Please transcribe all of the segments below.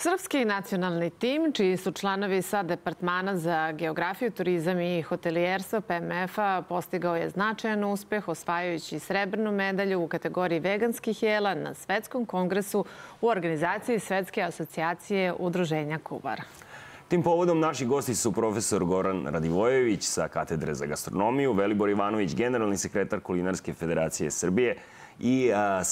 Srpski nacionalni tim, čiji su članovi sa Departmana za geografiju, turizam i hotelijerstvo PMF-a, postigao je značajan uspeh osvajajući srebrnu medalju u kategoriji veganskih jela na Svetskom kongresu u organizaciji Svetske asocijacije udruženja Kuvar. Tim povodom naši gosti su profesor Goran Radivojević sa Katedre za gastronomiju, Velibor Ivanović, generalni sekretar Kulinarske federacije Srbije i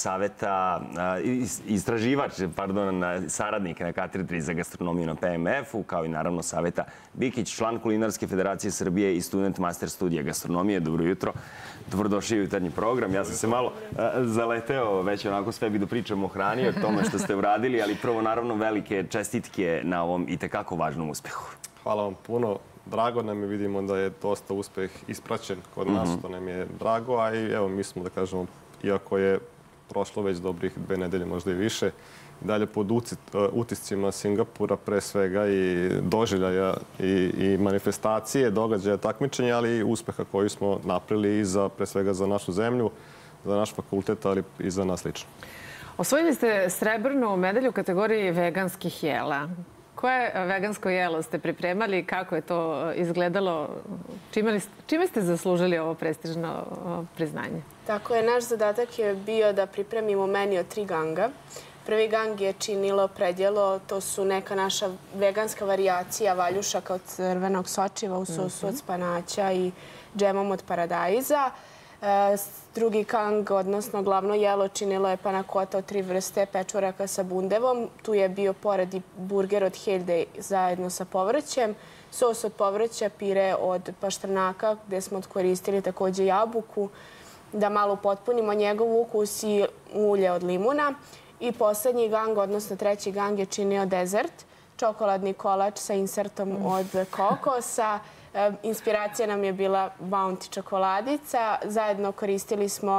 istraživač, saradnik na Katedri za gastronomiju na PMF-u, kao i naravno Saveta Bikić, član Kulinarske federacije Srbije i student master studija gastronomije. Dobro jutro. Dobrodošli u jutarnji program. Ja sam se malo zaleteo, već onako sve bi da pričam o hrani, o tome što ste uradili, ali prvo naravno velike čestitke na ovom itekako važnom uspehu. Hvala vam puno. Drago nam je, vidimo da je dosta uspeh ispraćen kod nas, što nam je drago, a i evo mi smo, da kažemo, iako je prošlo već dobrih 2 nedelje, možda i više, dalje pod utiscima Singapura, pre svega i doživljaja i manifestacije, događaja, takmičenja, ali i uspeha koji smo napravili i pre svega za našu zemlju, za naš fakultet, ali i za nas lično. Osvojili ste srebrnu medalju u kategoriji veganskih jela. Koje vegansko jelo ste pripremali i kako je to izgledalo? Čime ste zaslužili ovo prestižno priznanje? Tako je, naš zadatak je bio da pripremimo meni od 3 ganga. Prvi gang je činilo predjelo, to su neka naša veganska varijacija valjušaka od crvenog sočiva u sosu od spanaća i džemom od paradajza. Drugi gang, odnosno glavno jelo, činilo je panakota od 3 vrste pečuraka sa bundevom. Tu je bio pored i burger od helde zajedno sa povrćem, sos od povrća, pire od paštranaka gde smo koristili takođe jabuku, da malo upotpunimo njegov ukus i ulje od limuna. I poslednji gang, odnosno treći gang, je činio dezert, čokoladni kolač sa insertom od kokosa. Inspiracija nam je bila Bounty čokoladica. Zajedno koristili smo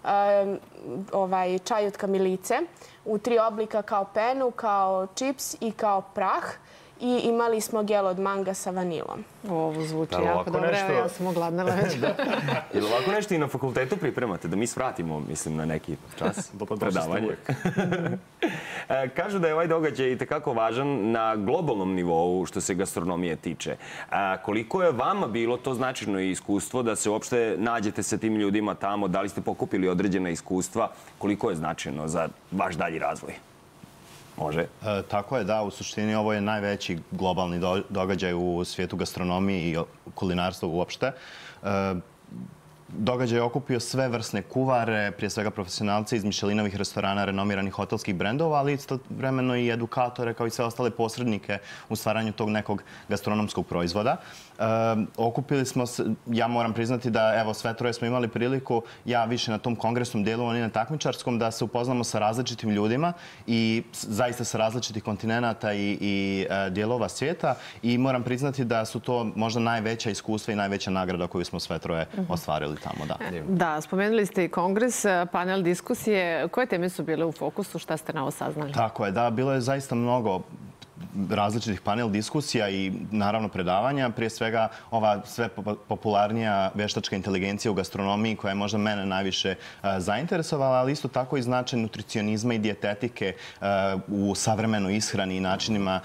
čaj od kamilice u 3 oblika, kao penu, kao čips i kao prah. I imali smo gel od manga sa vanilom. Ovo zvuči jako dobro. Evo, ja sam ogladnela već. Je li ovako nešto i na fakultetu pripremate? Da mi svratimo, mislim, na neki čas predavanje. Kažu da je ovaj događaj itekako važan na globalnom nivou što se gastronomije tiče. Koliko je vama bilo to značajno iskustvo da se uopšte nađete sa tim ljudima tamo? Da li ste pokupili određena iskustva? Koliko je značajno za vaš dalji razvoj? Može. Tako je, da. U suštini ovo je najveći globalni događaj u svijetu gastronomije i kulinarstva uopšte. Događaj je okupio sve vrsne kuvare, prije svega profesionalce iz Mišelinovih restorana, renomiranih hotelskih brendova, ali istovremeno i edukatore kao i sve ostale posrednike u stvaranju tog nekog gastronomskog proizvoda. Okupili smo se, ja moram priznati da evo sve troje smo imali priliku, ja više na tom kongresnom dijelu, oni na takmičarskom, da se upoznamo sa različitim ljudima i zaista sa različitih kontinenata i dijelova svijeta i moram priznati da su to možda najveća iskustva i najveća nagrada koju smo sve troje ostvarili tamo. Da, spomenuli ste i kongres, panel diskusije. Koje teme su bile u fokusu? Šta ste novo saznali? Tako je, da, bilo je zaista mnogo različitih panel diskusija i naravno predavanja. Prije svega ova sve popularnija veštačka inteligencija u gastronomiji koja je možda mene najviše zainteresovala, ali isto tako i značaj nutricionizma i dijetetike u savremenoj ishrani i načinima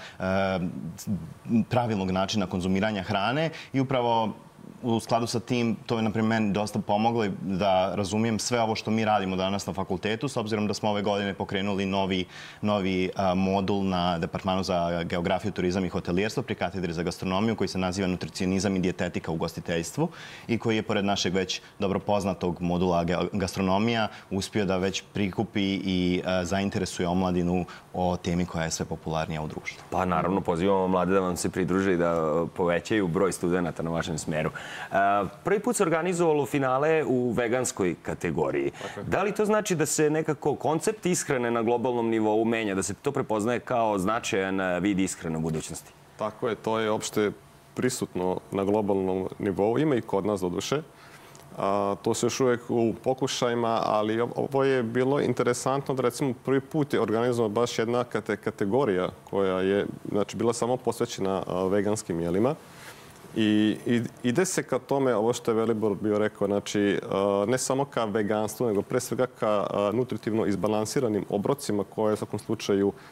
pravilnog načina konzumiranja hrane i upravo u skladu sa tim, to je, na primjer, meni dosta pomoglo da razumijem sve ovo što mi radimo danas na fakultetu, s obzirom da smo ove godine pokrenuli novi modul na Departmanu za geografiju, turizam i hotelijerstvo pri Katedri za gastronomiju koji se naziva Nutricionizam i dijetetika u ugostiteljstvu i koji je, pored našeg već dobro poznatog modula gastronomija, uspio da već prikupi i zainteresuje omladinu o temi koja je sve popularnija u društvu. Pa naravno, pozivamo mlade da vam se pridruže i da povećaju broj studenta na vašem smeru. Prvi put se organizovalo finale u veganskoj kategoriji. Da li to znači da se nekako koncept ishrane na globalnom nivou menja, da se to prepoznaje kao značajan vid ishrane u budućnosti? Tako je, to je opšte prisutno na globalnom nivou. Ima i kod nas, doduše. To se još uvijek u pokušajima, ali ovo je bilo interesantno da, recimo, prvi put je organizovana baš jedna kategorija koja je bila samo posvećena veganskim jelima. I ide se ka tome, ovo što je Velibor bio rekao, znači ne samo ka veganstvu, nego pre svega ka nutritivno izbalansiranim obrocima koje u svakom slučaju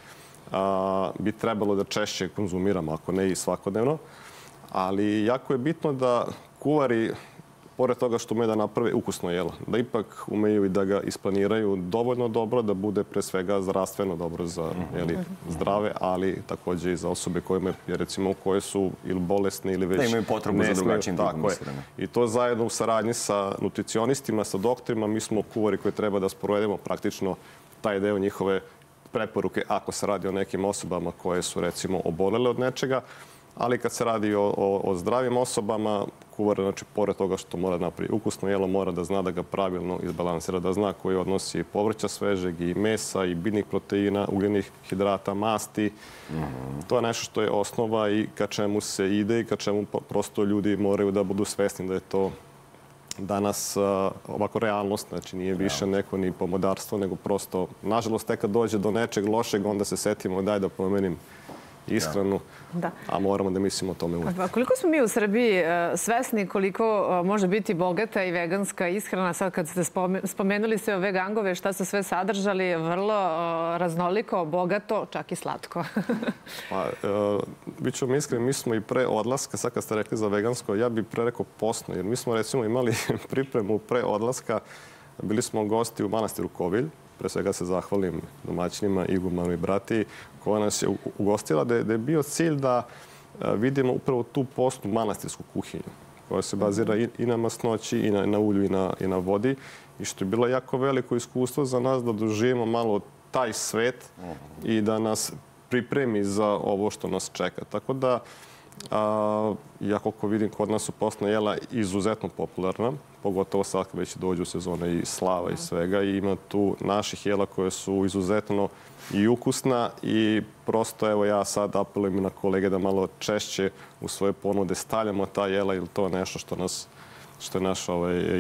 bi trebalo da češće konzumiramo, ako ne i svakodnevno. Ali jako je bitno da kuvari, pored toga što umeju da naprave ukusno jelo, da ipak umeju i da ga isplaniraju dovoljno dobro, da bude pre svega zdravstveno dobro za zdrave, ali takođe i za osobe koje su ili bolesne ili već da imaju potrebu za drugačijim tipom ishrane. I to zajedno u saradnji sa nutricionistima, sa doktorima, mi smo kuvari koji treba da sprovedemo praktično taj deo njihove preporuke ako se radi o nekim osobama koje su recimo obolele od nečega, ali kad se radi o zdravim osobama, kuvar, znači, pored toga što mora napraviti ukusno jelo, mora da zna da ga pravilno izbalansira, da zna koji odnosi povrća svežeg i mesa i biljnih proteina, ugljenih hidrata, masti. To je nešto što je osnova i ka čemu se ide i ka čemu prosto ljudi moraju da budu svesni da je to danas ovako realnost, znači nije više neko ni pomodarstvo, nego prosto, nažalost, tek kad dođe do nečeg lošeg, onda se setimo daj da pomenim ishranu, a moramo da mislimo o tome uvijek. Koliko smo mi u Srbiji svesni koliko može biti bogata i veganska ishrana? Sad kad ste spomenuli sve ove gangove, šta su sve sadržali, vrlo raznoliko, bogato, čak i slatko. Biću vam iskren, mi smo i pre odlaska, sad kad ste rekli za vegansko, ja bih pre rekao postno, jer mi smo recimo imali pripremu pre odlaska, bili smo gosti u manastiru Kovilj, pre svega se zahvalim domaćinima, igumanu i brati, koja nas je ugostila, da je bio cilj da vidimo upravo tu postnu manastirsku kuhinju, koja se bazira i na masnoći, i na ulju, i na vodi, i što je bilo jako veliko iskustvo za nas da doživimo malo taj svet i da nas pripremi za ovo što nas čeka. Tako da, ja koliko vidim, kod nas su postna jela izuzetno popularna, pogotovo sad kad već dođu sezone i slava i svega, i ima tu naših jela koje su izuzetno i ukusna i prosto, evo, ja sad apelujem i na kolege da malo češće u svoje ponude stavljamo ta jela, ili to je nešto što je naš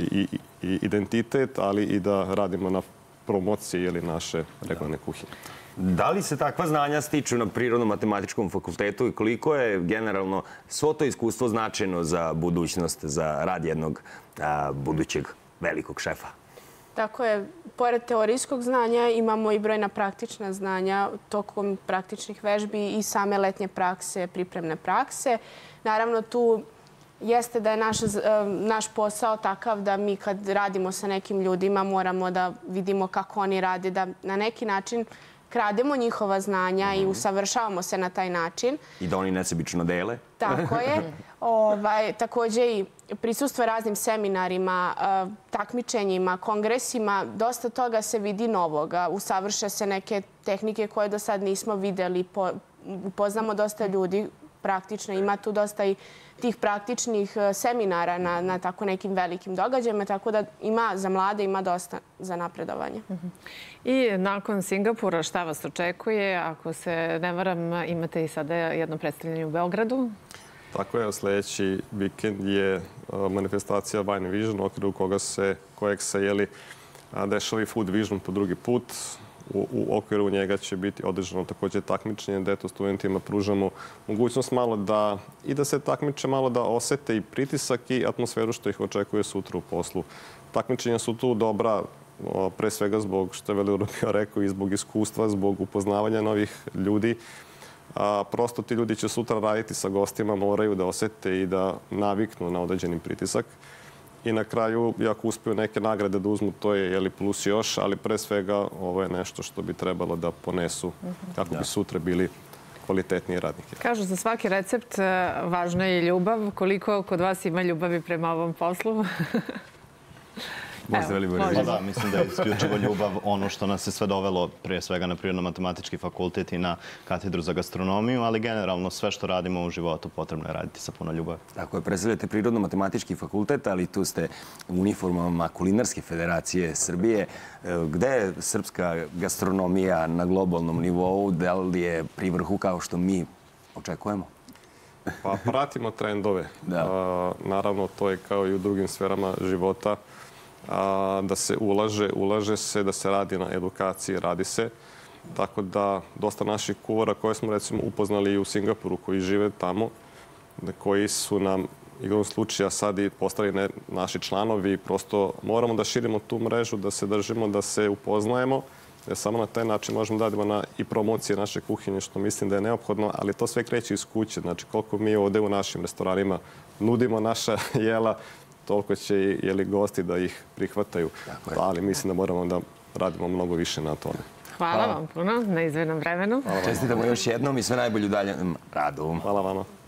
identitet, ali i da radimo na promociji ili naše regionalne kuhinje. Da li se takva znanja stiču na Prirodno-matematičkom fakultetu i koliko je generalno svo to iskustvo značajno za budućnost, za rad jednog budućeg velikog šefa? Tako je. Pored teorijskog znanja imamo i brojna praktična znanja tokom praktičnih vežbi i same letnje prakse, pripremne prakse. Naravno, tu jeste da je naš posao takav da mi kad radimo sa nekim ljudima moramo da vidimo kako oni rade, da na neki način krademo njihova znanja i usavršavamo se na taj način. I da oni nesebično dele. Tako je. Takođe i prisustvo raznim seminarima, takmičenjima, kongresima. Dosta toga se vidi novoga. Usavrše se neke tehnike koje do sad nismo videli. Upoznamo dosta ljudi praktično. Ima tu dosta i tih praktičnih seminara na tako nekim velikim događajima, tako da ima za mlade, ima dosta za napredovanje. I nakon Singapura šta vas očekuje? Ako se ne varam, imate i sada jedno predstavljanje u Beogradu. Tako je, sljedeći vikend je manifestacija Wine Vision, u okviru kojeg se dešava i Food Vision po drugi put. U okviru njega će biti održano također takmičenje, gde to studentima pružamo mogućnost malo da se takmiče, malo da osete i pritisak i atmosferu što ih očekuje sutra u poslu. Takmičenja su tu dobra, pre svega zbog, što je Velibor rekao, i zbog iskustva, zbog upoznavanja novih ljudi. Prosto ti ljudi će sutra raditi sa gostima, moraju da osete i da naviknu na određeni pritisak. I na kraju, ako uspiju neke nagrade da uzmu, to je plus još, ali pre svega ovo je nešto što bi trebalo da ponesu kako bi sutra bili kvalitetniji radnike. Kažu, za svaki recept važna je ljubav. Koliko kod vas ima ljubavi prema ovom poslu? Da, mislim da je isključivo ljubav ono što nas je sve dovelo prije svega na Prirodno-matematički fakultet i na katedru za gastronomiju, ali generalno sve što radimo u životu potrebno je raditi sa puno ljubavi. Tako je, predstavljate Prirodno-matematički fakultet, ali tu ste u uniformama Kulinarske federacije Srbije. Gde je srpska gastronomija na globalnom nivou? Da li je pri vrhu kao što mi očekujemo? Pa pratimo trendove. Naravno, to je kao i u drugim sferama života. Da se ulaže se, da se radi na edukaciji, radi se. Tako da dosta naših kuvara koje smo recimo upoznali i u Singapuru, koji žive tamo, koji su nam igrom slučaja sad i postali naši članovi, prosto moramo da širimo tu mrežu, da se držimo, da se upoznajemo Samo na taj način možemo da radimo i promocije naše kuhinje, što mislim da je neophodno, ali to sve kreće iz kuće. Znači, koliko mi ovde u našim restoranima nudimo naša jela, toliko će i gosti da ih prihvataju. Ali mislim da moramo da radimo mnogo više na tome. Hvala vam puno na izdvojenom vremenu. Čestitamo još jednom i sve najbolje u daljem radu. Hvala vama.